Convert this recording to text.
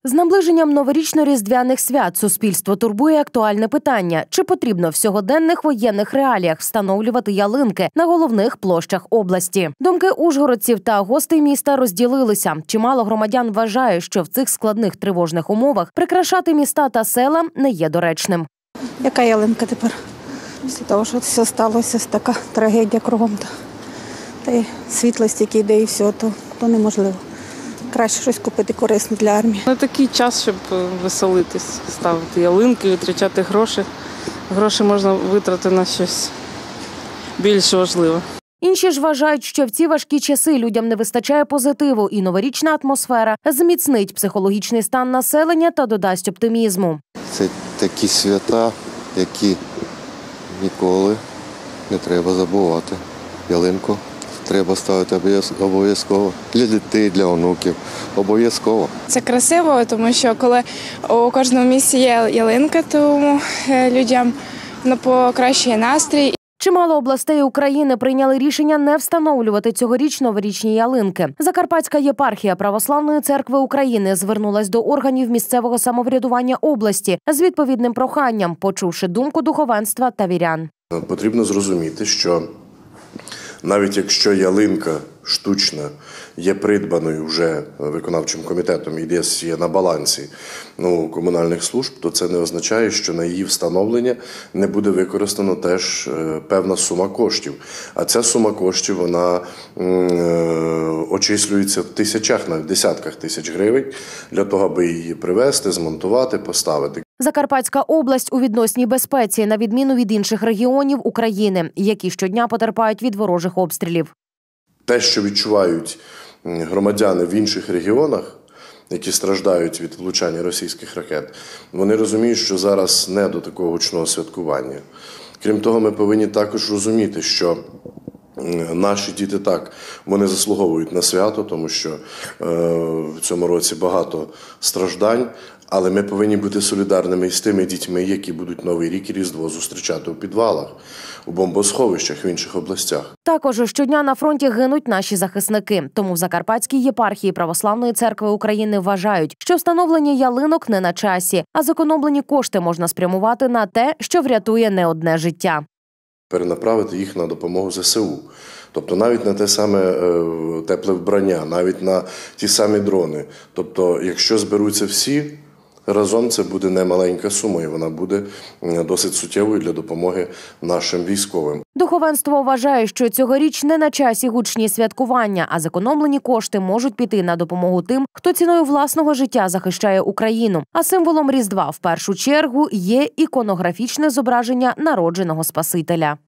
З наближенням новорічно-різдвяних свят суспільство турбує актуальне питання – чи потрібно в сьогоденних воєнних реаліях встановлювати ялинки на головних площах області. Думки ужгородців та гостей міста розділилися. Чимало громадян вважає, що в цих складних тривожних умовах прикрашати міста та села не є доречним. Яка ялинка тепер? Після того, що все сталося, така трагедія кругом. Та й світлость, який йде і все, то неможливо. Краще щось купити корисне для армії. На такий час, щоб веселитись, ставити ялинки, витрачати гроші. Гроші можна витратити на щось більш важливе. Інші ж вважають, що в ці важкі часи людям не вистачає позитиву і новорічна атмосфера зміцнить психологічний стан населення та додасть оптимізму. Це такі свята, які ніколи не треба забувати. Ялинку треба ставити обов'язково. Для дітей, для онуків. Обов'язково. Це красиво, тому що коли у кожному місці є ялинка, то людям покращує настрій. Чимало областей України прийняли рішення не встановлювати цьогоріч новорічні ялинки. Закарпатська єпархія Православної церкви України звернулась до органів місцевого самоврядування області з відповідним проханням, почувши думку духовенства та вірян. Потрібно зрозуміти, що навіть якщо ялинка штучна є придбаною вже виконавчим комітетом і десь є на балансі комунальних служб, то це не означає, що на її встановлення не буде використано теж певна сума коштів. А ця сума коштів, вона очислюється в тисячах, навіть десятках тисяч гривень для того, аби її привезти, змонтувати, поставити. Закарпатська область у відносній безпеці, на відміну від інших регіонів України, які щодня потерпають від ворожих обстрілів. Те, що відчувають громадяни в інших регіонах, які страждають від влучання російських ракет, вони розуміють, що зараз не до такого гучного святкування. Крім того, ми повинні також розуміти, що наші діти вони заслуговують на свято, тому що в цьому році багато страждань, але ми повинні бути солідарними з тими дітьми, які будуть Новий рік і Різдво зустрічати у підвалах, у бомбосховищах в інших областях. Також щодня на фронті гинуть наші захисники. Тому в Закарпатській єпархії Православної церкви України вважають, що встановлення ялинок не на часі, а зекономлені кошти можна спрямувати на те, що врятує не одне життя. Перенаправити їх на допомогу ЗСУ. Тобто навіть на те саме тепле вбрання, навіть на ті самі дрони. Тобто, якщо зберуться всі, разом це буде немаленька сума, і вона буде досить суттєвою для допомоги нашим військовим. Духовенство вважає, що цьогоріч не на часі гучні святкування, а зекономлені кошти можуть піти на допомогу тим, хто ціною власного життя захищає Україну. А символом Різдва в першу чергу є іконографічне зображення народженого Спасителя.